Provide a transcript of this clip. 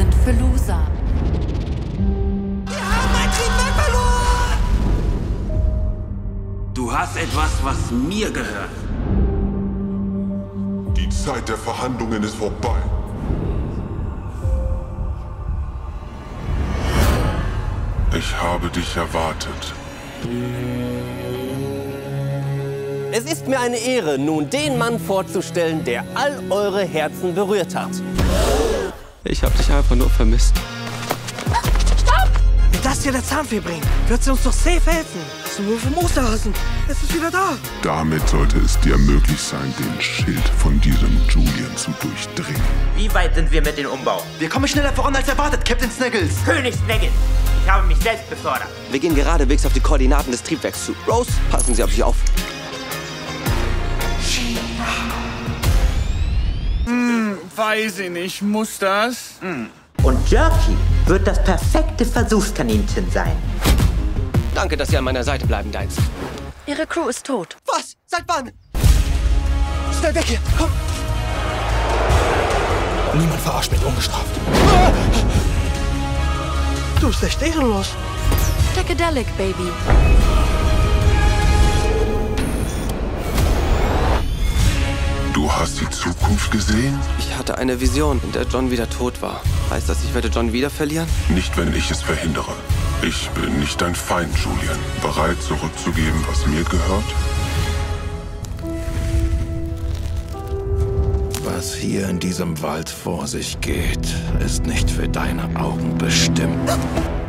sind für Loser. Wir haben ein Triebwerk verloren! Du hast etwas, was mir gehört. Die Zeit der Verhandlungen ist vorbei. Ich habe dich erwartet. Es ist mir eine Ehre, nun den Mann vorzustellen, der all eure Herzen berührt hat. Ich habe dich einfach nur vermisst. Stopp! Wenn das hier der Zahnfee bringt, wird sie uns doch safe helfen. So nur vom Osterhasen. Es ist wieder da. Damit sollte es dir möglich sein, den Schild von diesem Julian zu durchdringen. Wie weit sind wir mit dem Umbau? Wir kommen schneller voran als erwartet, Captain Snaggles. König Snaggles! Ich habe mich selbst befördert. Wir gehen geradewegs auf die Koordinaten des Triebwerks zu. Rose, passen Sie auf sich auf. Weiß ich nicht, muss das? Und Jerky wird das perfekte Versuchskaninchen sein. Danke, dass Sie an meiner Seite bleiben, Deins. Ihre Crew ist tot. Was? Seit wann? Schnell weg hier, komm! Niemand verarscht mich ungestraft. Du bist echt ehrenlos. Decadelic, Baby. Du hast die Zukunft gesehen? Ich hatte eine Vision, in der John wieder tot war. Heißt das, ich werde John wieder verlieren? Nicht, wenn ich es verhindere. Ich bin nicht dein Feind, Julian. Bereit, zurückzugeben, was mir gehört? Was hier in diesem Wald vor sich geht, ist nicht für deine Augen bestimmt.